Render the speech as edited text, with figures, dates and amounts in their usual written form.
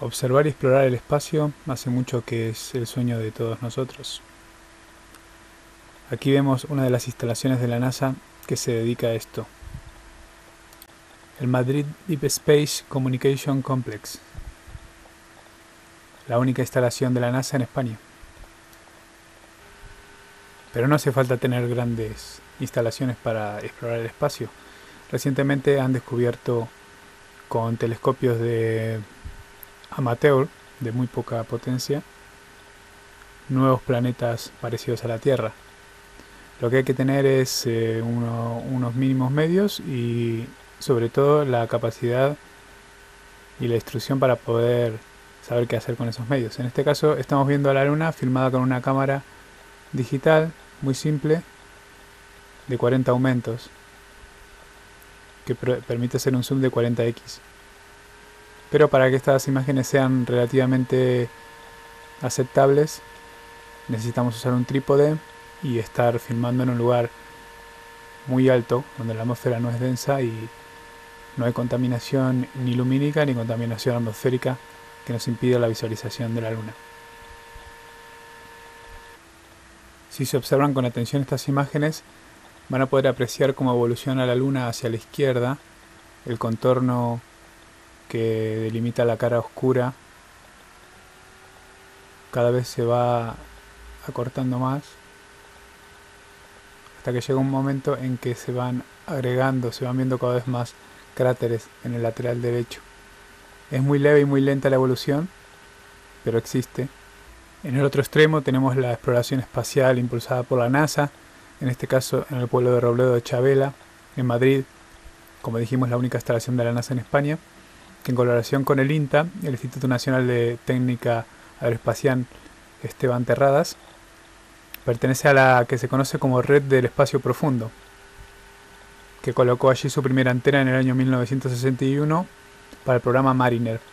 Observar y explorar el espacio hace mucho que es el sueño de todos nosotros. Aquí vemos una de las instalaciones de la NASA que se dedica a esto. El Madrid Deep Space Communication Complex. La única instalación de la NASA en España. Pero no hace falta tener grandes instalaciones para explorar el espacio. Recientemente han descubierto con telescopios de amateur, de muy poca potencia, nuevos planetas parecidos a la Tierra. Lo que hay que tener es unos mínimos medios y sobre todo la capacidad y la instrucción para poder saber qué hacer con esos medios. En este caso estamos viendo a la Luna filmada con una cámara digital muy simple de 40 aumentos que permite hacer un zoom de 40x. Pero para que estas imágenes sean relativamente aceptables necesitamos usar un trípode y estar filmando en un lugar muy alto donde la atmósfera no es densa y no hay contaminación ni lumínica ni contaminación atmosférica que nos impida la visualización de la Luna. Si se observan con atención estas imágenes van a poder apreciar cómo evoluciona la Luna hacia la izquierda, el contorno que delimita la cara oscura cada vez se va acortando más hasta que llega un momento en que se van agregando, se van viendo cada vez más cráteres en el lateral derecho. Es muy leve y muy lenta la evolución, pero existe. En el otro extremo tenemos la exploración espacial impulsada por la NASA, en este caso en el pueblo de Robledo de Chavela, en Madrid, como dijimos la única instalación de la NASA en España, que en colaboración con el INTA, el Instituto Nacional de Técnica Aeroespacial Esteban Terradas, pertenece a la que se conoce como Red del Espacio Profundo, que colocó allí su primera antena en el año 1961 para el programa Mariner.